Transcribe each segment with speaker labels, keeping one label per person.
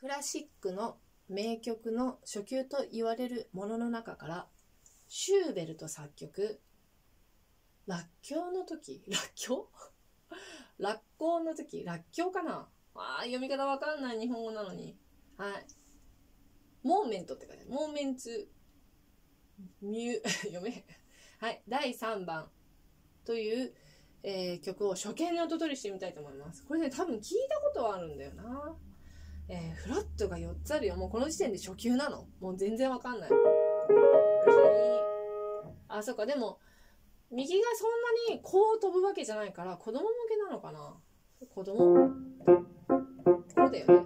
Speaker 1: クラシックの名曲の初級と言われるものの中から、シューベルト作曲、らっきょうの時、らっきょうらっこうの時、らっきょうかな読み方わかんない日本語なのに。はい。モーメントって書いてある。モーメンツ、読め。はい。第3番という、曲を初見に音取りしてみたいと思います。これね、多分聞いたことはあるんだよな。フラットが4つあるよ。もうこの時点で初級なの。もう全然わかんない。あ、そっか。でも、右がそんなにこう飛ぶわけじゃないから、子供向けなのかな。子供これだよね。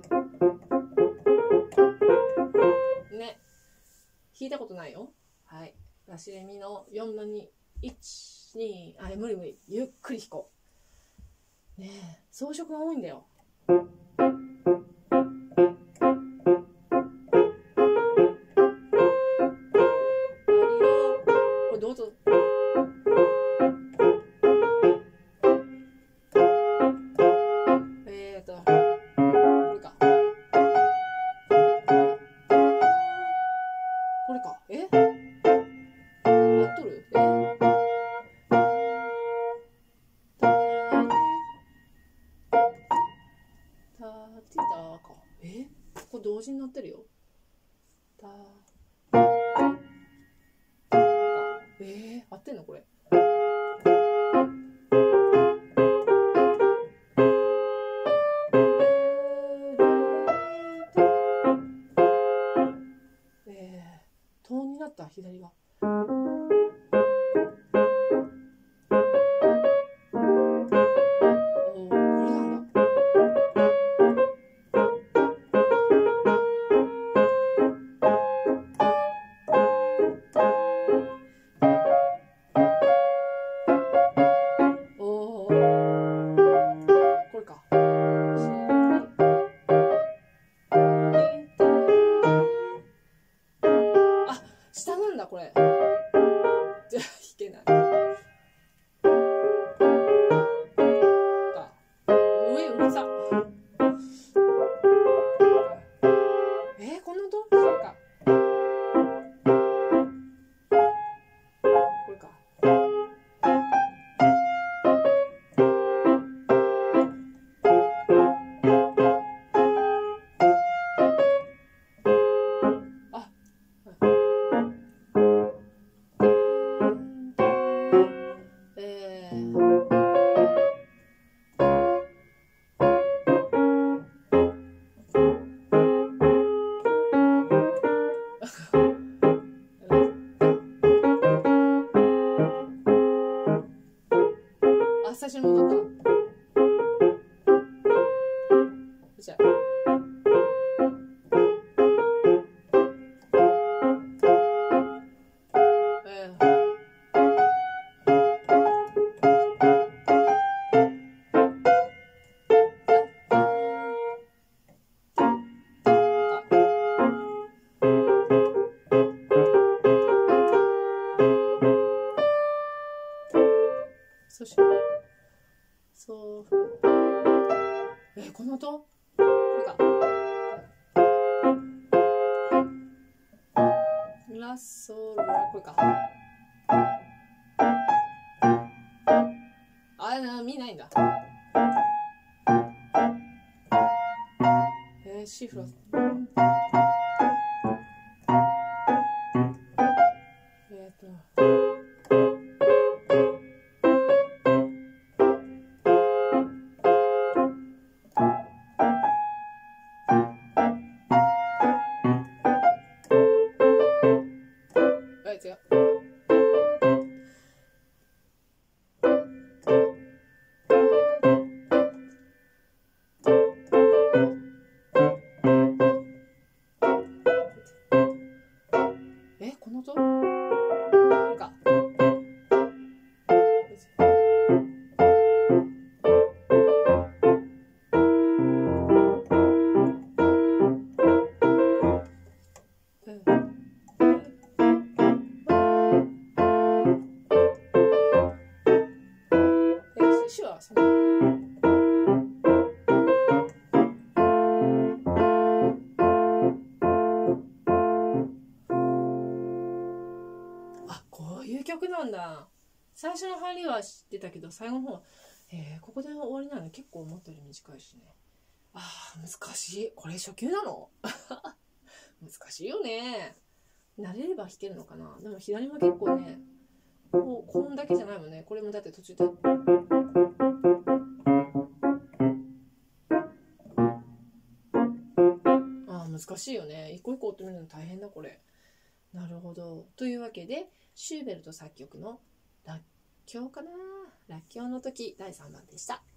Speaker 1: ね。弾いたことないよ。はい。ラシレミの4の2、1、2、無理。ゆっくり弾こう。ねえ、装飾が多いんだよ。これどうぞ。これか。これか。合っとる？これ同時になってるよ。合ってんのこれ。トーンになった左が。下なんだこれ。じゃあ弾けない。上うるさ。こんな音？そうか。これか。最初に戻った。じゃあ。そしてそうこの音これか。ラソラこれか。見ないんだ。シフラ違う。 なんだ。最初の入りは知ってたけど、最後の方は、ここで終わりなの結構思ったより短いしね。難しい。これ初級なの難しいよね。慣れれば弾けるのかな。でも左も結構ね、こんだけじゃないもんね。これもだって途中で難しいよね。一個一個追ってみるの大変だこれ。なるほど。というわけでシューベルト作曲のらっきょうかな。らっきょうの時第3番でした。